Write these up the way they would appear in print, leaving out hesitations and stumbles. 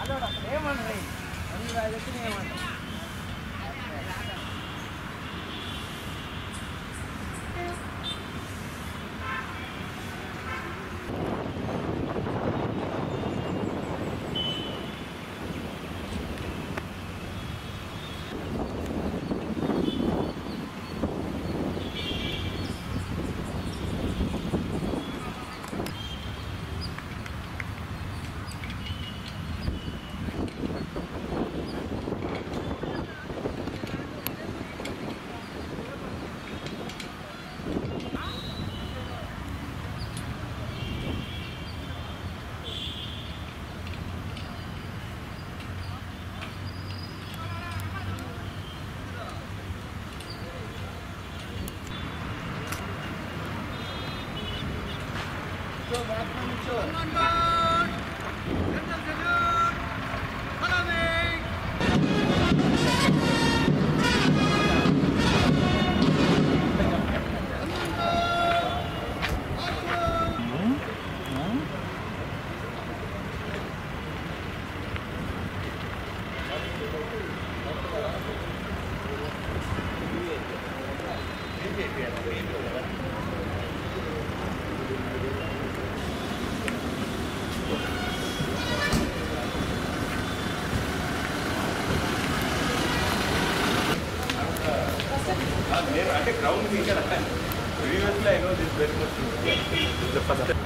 Previously, I know this very much. The first time.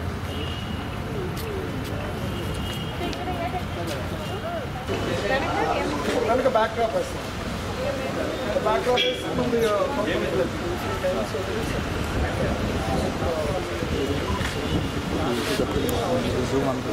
The backdrop is. The backdrop is from the. Zoom on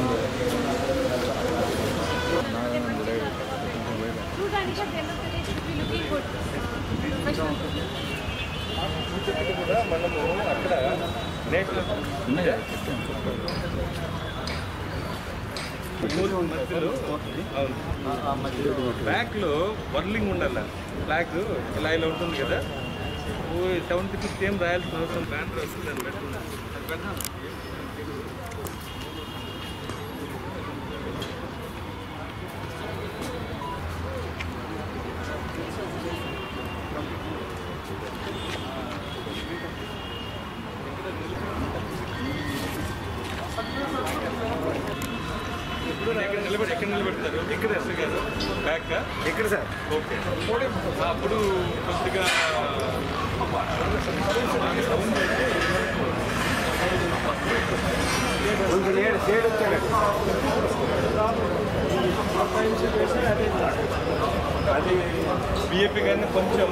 back లో వర్లింగ్ ఉండాలి black ఇలా ఇలా ఉంటుంది కదా 70 ఏం రాయాల్సిన అవసరం బ్యానర్ వస్తుంది అని పెట్టుకున్నాను ఎక్కడ నిలబెడతారు ఎక్కడ వస్తుంది కదా బ్యాక్ ఎక్కడ సార్ ఓకే అప్పుడు కొద్దిగా అది బిఏపీ కానీ కొంచెం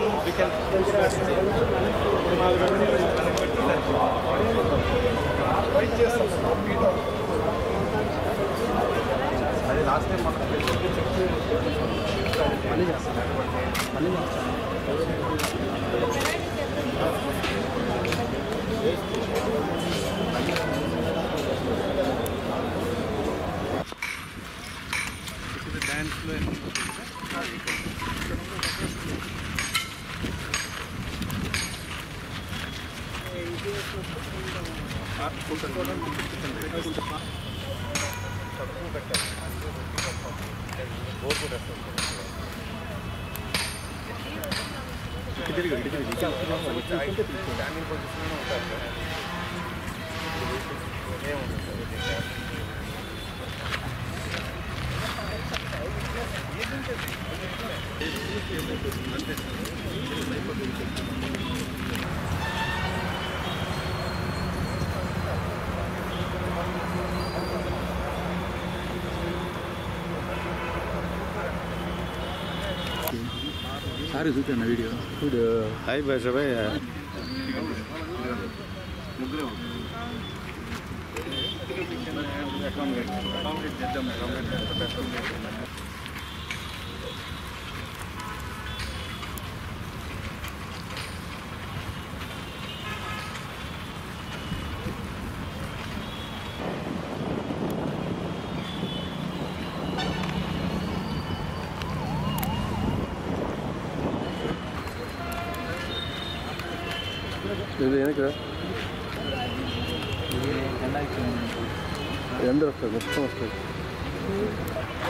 అది లాస్ట్ టైం మనం మళ్ళీ చేస్తాం మళ్ళీ డ్యాన్స్లో सारे చూపి అన్న వీడియో చూడు హాయ్ భాష భాయ్ ముగ్గురే ಇದು ಏನಕ್ಕೆ ಎಂದ ವస్తుంది ಮೊತ್ತ ವస్తుంది